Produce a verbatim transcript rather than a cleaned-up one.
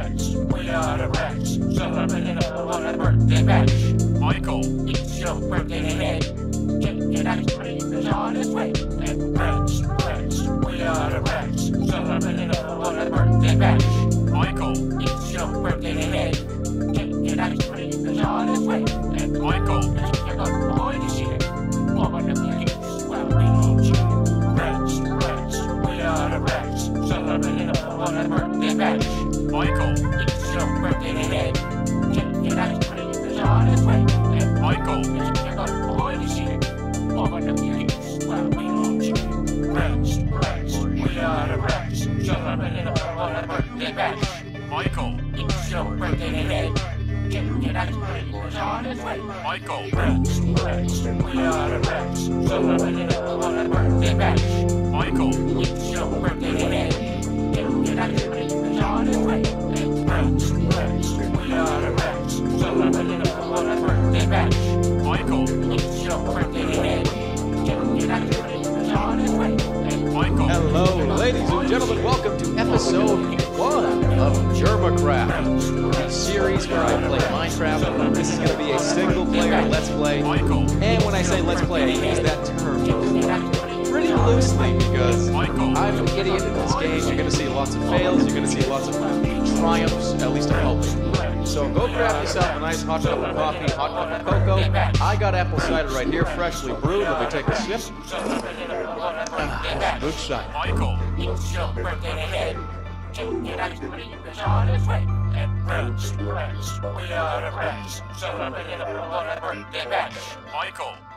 Rex, we are the Rex, celebrating on a birthday bash. Michael, it's your birthday today. Get your ice cream is on its way. And Rex, Rex, we are the Rex, celebrating on a birthday bash. Michael, it's your birthday today. Get your ice cream is on its way. And Michael, it's your good boy this year. Woman of the youth, well, we need you. Rex, Rex, we are the Rex, celebrating on a birthday bash. Michael, it's your birthday today. Get your ice cream is on its way. And Michael, it's your good boy this year. Woman of the youth, well, we need you. Rex, Rex, we are the Rex, celebrating on a birthday bash. Michael, it's your birthday today. Get your ice cream is on its way. Michael, Rex, Rex, we are the Rex, celebrating on a birthday bash. Michael, it's your birthday today. Get your ice cream is on its way. And Rex, Rex, we are the Rex, celebrating on a birthday bash. Michael, it's your birthday today. Get your ice cream is on its way. And Michael. Hello, ladies and gentlemen. Welcome to episode one of Jerma Craft, a series where I play Minecraft. This is going to be a single-player Let's Play. And when I say Let's Play, I use that term pretty loosely because I'm an idiot in this game. You're going to see lots of fails. You're going to see lots of triumphs, at least I hope. So go grab yourself a nice hot cup of coffee, hot cup of cocoa. I got apple cider right here, freshly brewed. Let me take a sip. Ah, good sight. Michael, it's your birthday today. Get ice cream is on its way. And Rex, Rex, we are the Rex, celebrating on a birthday bash. Michael,